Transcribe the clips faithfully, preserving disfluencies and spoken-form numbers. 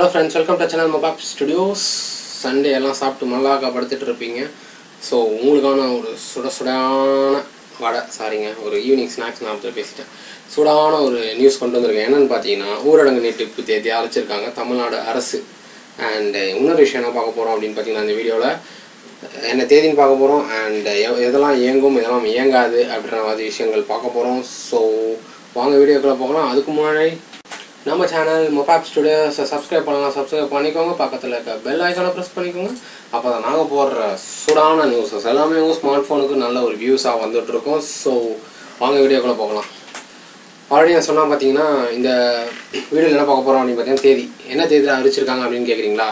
Hello friends, welcome to channel Mobap Studios. Sunday எல்லாம் சாப்பிட்டு மல்லாக்கா படுத்துட்டு இருப்பீங்க. ஸோ உங்களுக்கான ஒரு சுட சுடான வடை சாரிங்க ஒரு ஈவினிங் ஸ்நாக்ஸ் நான் வந்து பேசிட்டேன். சுடான ஒரு நியூஸ் கொண்டு வந்திருக்கேன். என்னென்னு பார்த்தீங்கன்னா ஊரடங்கு நீட்டிப்பு தேதி அழைச்சிருக்காங்க தமிழ்நாடு அரசு. அண்ட் இன்னொரு விஷயம் என்ன பார்க்க போகிறோம் அப்படின்னு பார்த்தீங்கன்னா இந்த வீடியோவில் என்ன தேதின்னு பார்க்க போகிறோம். அண்ட் எதெல்லாம் இயங்கும் இதெல்லாம் இயங்காது அப்படின்ற மாதிரி விஷயங்கள் பார்க்க போகிறோம். ஸோ வாங்க வீடியோக்குள்ளே போகலாம். அதுக்கு முன்னாடி நம்ம சேனல் மொபாப் ஸ்டுடியோஸை சப்ஸ்கிரைப் பண்ணலாம், சப்ஸ்கிரைப் பண்ணிக்கோங்க. பக்கத்தில் இருக்க பெல் ஐக்கானை ப்ரெஸ் பண்ணிக்கோங்க. அப்போ தான் நாங்கள் போடுற சுடான நியூஸஸ் எல்லாமே உங்கள் ஸ்மார்ட் ஃபோனுக்கு நல்ல ஒரு வியூஸாக வந்துட்டுருக்கோம். ஸோ வாங்க வீடியோக்குள்ளே போகலாம். ஆல்ரெடி நான் சொன்னால் பார்த்தீங்கன்னா இந்த வீடியோவில் என்ன பார்க்க போகிறோம் அப்படின்னு பார்த்தீங்கன்னா தேதி என்ன தேதியில் அறிவிச்சிருக்காங்க அப்படின்னு கேட்குறீங்களா?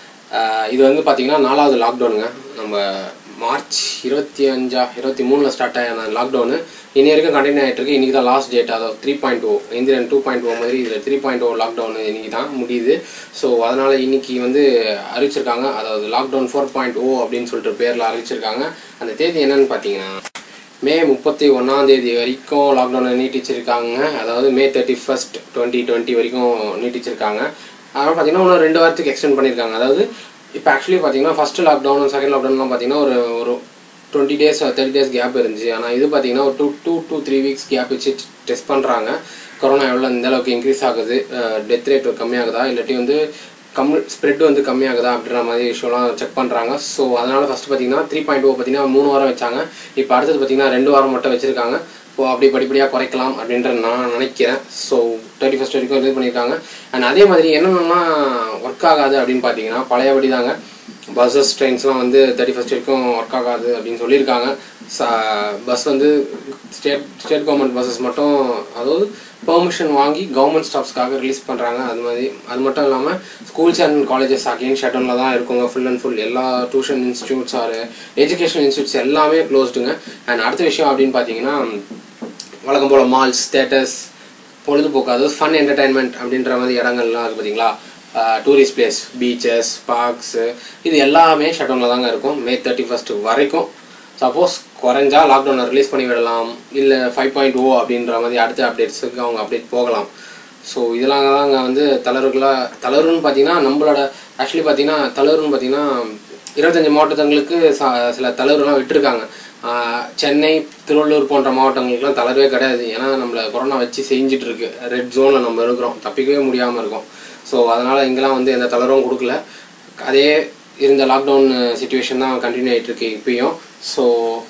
இது வந்து பார்த்திங்கன்னா நாலாவது லாக்டவுனுங்க. நம்ம மார்ச் இருபத்தி அஞ்சா இருபத்தி மூணில் ஸ்டார்ட் ஆன லாக்டவுனு இனி வரைக்கும் கண்டினியூ ஆகிட்டு இருக்கு. இன்றைக்கி தான் லாஸ்ட் டேட். அதாவது three point O Indian two point O மாதிரி இதில் த்ரீ பாயிண்ட் ஓ லாக்டவுன் இன்றைக்கி தான் முடியுது. ஸோ அதனால் இன்றைக்கி வந்து அறிவிச்சிருக்காங்க. அதாவது லாக்டவுன் ஃபோர் பாயிண்ட் ஓ அப்படின்னு சொல்லிட்டு பேரில் அறிவிச்சிருக்காங்க. அந்த தேதி என்னன்னு பார்த்தீங்கன்னா மே முப்பத்தி ஒன்றாம் தேதி வரைக்கும் லாக்டவுனை நீட்டிச்சிருக்காங்க. அதாவது May thirty first twenty twenty வரைக்கும் நீட்டிச்சிருக்காங்க. அதனால் பார்த்தீங்கன்னா இன்னும் ரெண்டு வாரத்துக்கு எக்ஸ்டெண்ட் பண்ணியிருக்காங்க. அதாவது இப்போ ஆக்சுவலி பார்த்தீங்கன்னா ஃபஸ்ட்டு லாக்டவுன் செகண்ட் லாக்டவுன்லாம் பார்த்தீங்கன்னா ஒரு ஒரு twenty days thirty days gap இருந்துச்சு. ஆனால் இது பார்த்தீங்கன்னா ஒரு two two two three weeks gap வச்சு டெஸ்ட் பண்ணுறாங்க. கொரோனா எவ்வளோ இந்த அளவுக்கு இன்க்ரீஸ் ஆகுது, டெத் ரேட் கம்மியாகுதா, இல்லாட்டி வந்து கம் ஸ்ப்ரெட் வந்து கம்மியாகுதா அப்படின்ற மாதிரி விஷயம்லாம் செக் பண்ணுறாங்க. ஸோ அதனால் ஃபஸ்ட்டு பார்த்தீங்கன்னா த்ரீ பாயிண்ட் ஓ பார்த்தீங்கன்னா மூணு வாரம் வச்சாங்க. இப்போ அடுத்தது பார்த்தீங்கன்னா ரெண்டு வாரம் மட்டும் வச்சுருக்காங்க. இப்போ அப்படி படிப்படியாக குறைக்கலாம் அப்படின்ற நான் நினைக்கிறேன். ஸோ தேர்ட்டி ஃபஸ்ட் வரைக்கும் இது பண்ணியிருக்காங்க. அண்ட் அதே மாதிரி என்னென்னா ஒர்க் ஆகாது அப்படின்னு பார்த்தீங்கன்னா பழையபடி தாங்க. பஸ்ஸஸ் ட்ரெயின்ஸ்லாம் வந்து தேர்ட்டி ஃபஸ்ட் வரைக்கும் ஒர்க் ஆகாது அப்படின்னு சொல்லியிருக்காங்க. ச பஸ் வந்து ஸ்டேட் ஸ்டேட் கவர்மெண்ட் பஸ்ஸஸ் மட்டும் அதாவது பெர்மிஷன் வாங்கி கவர்மெண்ட் ஸ்டாஃப்ஸ்க்காக ரிலீஸ் பண்ணுறாங்க. அது மாதிரி அது மட்டும் இல்லாமல் ஸ்கூல்ஸ் அண்ட் காலேஜஸ் அகெயின் ஷட்டவுனில் தான் இருக்குங்க. ஃபுல் அண்ட் ஃபுல் எல்லா tuition institutes or educational institutes எல்லாமே க்ளோஸ்டுங்க. அண்ட் அடுத்த விஷயம் அப்படின்னு பார்த்தீங்கன்னா வழக்கம் போல் மால்ஸ், தேட்டர்ஸ், பொழுதுபோக்கு அதாவது ஃபன் என்டர்டைன்மெண்ட் அப்படின்ற மாதிரி இடங்கள்லாம் இருக்குது பார்த்தீங்களா, டூரிஸ்ட் பிளேஸ், பீச்சஸ், பார்க்ஸு, இது எல்லாமே ஷட்டவுனில் தாங்க இருக்கும் மே தேர்ட்டி ஃபஸ்ட்டு வரைக்கும். சப்போஸ் குறைஞ்சா லாக்டவுனை ரிலீஸ் பண்ணி விடலாம், இல்லை ஃபைவ் பாயிண்ட் ஓ அப்படின்ற மாதிரி அடுத்த அப்டேட்ஸுக்கு அவங்க அப்டேட் போகலாம். ஸோ இதெல்லாம் தாங்க வந்து தளர்வுகளாக தளர்வுன்னு பார்த்தீங்கன்னா நம்மளோட ஆக்சுவலி பார்த்தீங்கன்னா தளர்வுன்னு பார்த்தீங்கன்னா இருபத்தஞ்சி மாவட்டங்களுக்கு ச சில தளர்வுலாம் விட்டுருக்காங்க. சென்னை, திருவள்ளூர் போன்ற மாவட்டங்களுக்குலாம் தளர்வே கிடையாது. ஏன்னா நம்மளை கொரோனா வச்சு செஞ்சுட்டு இருக்கு. ரெட் ஜோனில் நம்ம இருக்கிறோம், தப்பிக்கவே முடியாமல் இருக்கோம். ஸோ அதனால் இங்கெல்லாம் வந்து எந்த தளர்வும் கொடுக்கல. அதே இருந்த லாக்டவுன் சிச்சுவேஷன் தான் கண்டினியூ ஆகிட்டுருக்கு இப்பயும். ஸோ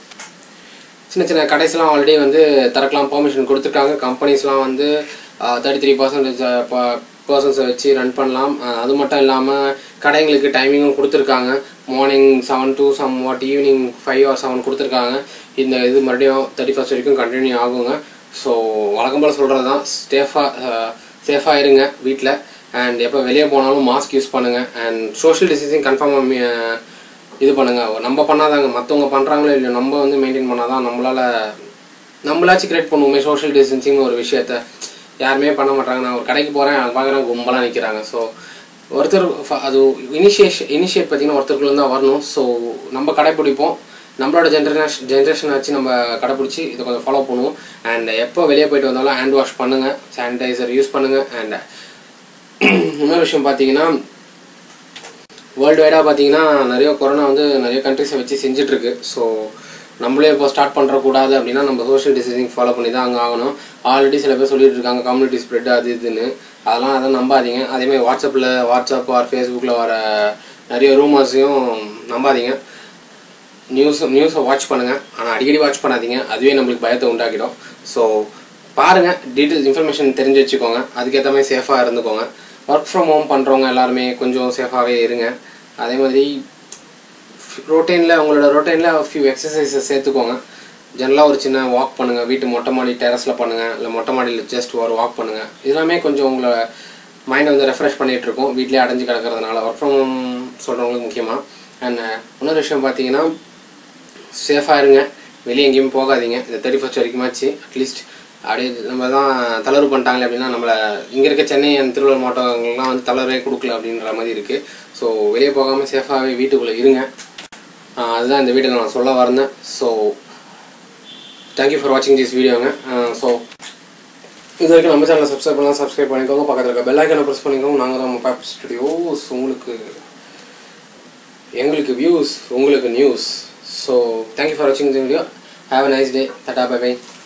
சின்ன சின்ன கடைஸ்லாம் ஆல்ரெடி வந்து திறக்கலாம் பெர்மிஷன் கொடுத்துருக்காங்க. கம்பெனிஸ்லாம் வந்து தேர்ட்டி த்ரீ பர்சன்டேஜ் பர்சன்ஸை வச்சு ரன் பண்ணலாம். அது மட்டும் இல்லாமல் கடைங்களுக்கு டைமிங்கும் கொடுத்துருக்காங்க. Morning seven to somewhat evening five or seven கொடுத்துருக்காங்க. இந்த இது மறுபடியும் தேர்ட்டி ஃபஸ்ட் வரைக்கும் கண்டினியூ ஆகுங்க. ஸோ வழக்கம் போல் சொல்கிறது தான், சேஃபாக சேஃபாக இருங்க வீட்டில். அண்ட் எப்போ வெளியே போனாலும் மாஸ்க் யூஸ் பண்ணுங்கள். அண்ட் சோஷியல் டிஸ்டன்சிங் கன்ஃபார்மாக இது பண்ணுங்கள். நம்ம பண்ணாதாங்க, மற்றவங்க பண்ணுறாங்களோ இல்லையோ நம்ம வந்து மெயின்டைன் பண்ணால் தான் நம்மளால் நம்மளாச்சும் கிரியேட் பண்ணுவோமே சோஷியல் டிஸ்டன்சிங் ஒரு விஷயத்த. யாருமே பண்ண மாட்டாங்க. நான் ஒரு கடைக்கு போகிறேன், அது பார்க்குறேன் கும்பலாக நிற்கிறாங்க. ஸோ ஒருத்தர் அது இனிஷியேஷன் இனிஷியேட் பார்த்திங்கன்னா ஒருத்தருக்குள்ள தான் வரணும். ஸோ நம்ம கடைப்பிடிப்போம். நம்மளோட ஜென்ரேஷன் ஜென்ரேஷனை வச்சு நம்ம கடைப்பிடிச்சி இதை கொஞ்சம் ஃபாலோ பண்ணுவோம். அண்ட் எப்போ வெளியே போய்ட்டு வந்தாலும் ஹேண்ட் வாஷ் பண்ணுங்கள், சானிடைசர் யூஸ் பண்ணுங்கள். அண்ட் இன்னொரு விஷயம் பார்த்தீங்கன்னா வேர்ல்டு வைடாக பார்த்தீங்கன்னா நிறைய கொரோனா வந்து நிறைய கண்ட்ரிஸை வச்சு செஞ்சிட்ருக்கு. ஸோ நம்மளே இப்போ ஸ்டார்ட் பண்ணுறக்கூடாது அப்படின்னா நம்ம சோஷியல் டிஸ்டன்சிங் ஃபாலோ பண்ணி தான் அங்கே ஆகணும். ஆல்ரெடி சில பேர் சொல்லிட்டு இருக்காங்க கம்யூனிட்டி ஸ்ப்ரெட் அது இதுன்னு. அதெல்லாம் அதை நம்பாதீங்க. அதேமாதிரி வாட்ஸ்அப்பில் வாட்ஸ்அப் ஆர் ஃபேஸ்புக்கில் வர நிறைய ரூமர்ஸையும் நம்பாதீங்க. நியூஸ் நியூஸை வாட்ச் பண்ணுங்கள், ஆனால் அடிக்கடி வாட்ச் பண்ணாதீங்க. அதுவே நம்மளுக்கு பயத்தை உண்டாக்கிடும். ஸோ பாருங்கள், டீட்டெயில்ஸ் இன்ஃபர்மேஷன் தெரிஞ்சு வச்சுக்கோங்க. அதுக்கேற்ற மாதிரி சேஃபாக இருந்துக்கோங்க. ஒர்க் ஃப்ரம் ஹோம் பண்ணுறவங்க எல்லாருமே கொஞ்சம் சேஃபாகவே இருங்க. அதே மாதிரி ரொட்டீனில் உங்களோட ரொட்டீனில் ஃபியூ எக்ஸசைஸஸ் சேர்த்துக்கோங்க. ஜெனரலாக ஒரு சின்ன வாக் பண்ணுங்கள். வீட்டு மொட்டை மாடி டெரஸில் பண்ணுங்கள், இல்லை மொட்டை மாடியில் ஜஸ்ட் ஒரு வாக் பண்ணுங்கள். இதெல்லாமே கொஞ்சம் உங்களை மைண்டை வந்து ரெஃப்ரெஷ் பண்ணிகிட்ருக்கோம் வீட்டிலே அடைஞ்சு கிடக்கிறதுனால. ஒர்க் ஃப்ரம் ஹோம் சொல்கிறவங்களுக்கு முக்கியமாக. அண்ட் இன்னொரு விஷயம் பார்த்தீங்கன்னா சேஃபாக இருங்க, வெளியே எங்கேயும் போகாதீங்க. இந்த தேர்ட்டி ஃபஸ்ட் வரைக்குமாச்சு அட்லீஸ்ட். அப்படியே நம்ம தான் தளர்வு பண்ணிட்டாங்களே அப்படின்னா நம்மளை இங்கே இருக்க சென்னை அண்ட் திருவள்ளூர் மாவட்டங்கள்லாம் வந்து தளர்வே கொடுக்கல அப்படின்ற மாதிரி இருக்குது. ஸோ வெளியே போகாமல் சேஃபாகவே வீட்டுக்குள்ளே இருங்க. அதுதான் இந்த வீடியோவில் நான் சொல்ல வரேன். ஸோ தேங்க்யூ ஃபார் வாட்சிங் திஸ் வீடியோங்க. ஸோ இது வரைக்கும் நம்ம சேனலை சப்ஸ்கிரைப் பண்ணலாம், சப்ஸ்கிரைப் பண்ணிக்கோங்க. பக்கத்தில் இருக்க பெல் ஐக்கனை ப்ரெஸ் பண்ணிக்கோங்க. நாங்கள் தான் மொபைல் ஸ்டுடியோஸ். உங்களுக்கு எங்களுக்கு வியூஸ், உங்களுக்கு நியூஸ். ஸோ தேங்க்யூ ஃபார் வாட்சிங் the video. Have a nice day. Tata, bye by.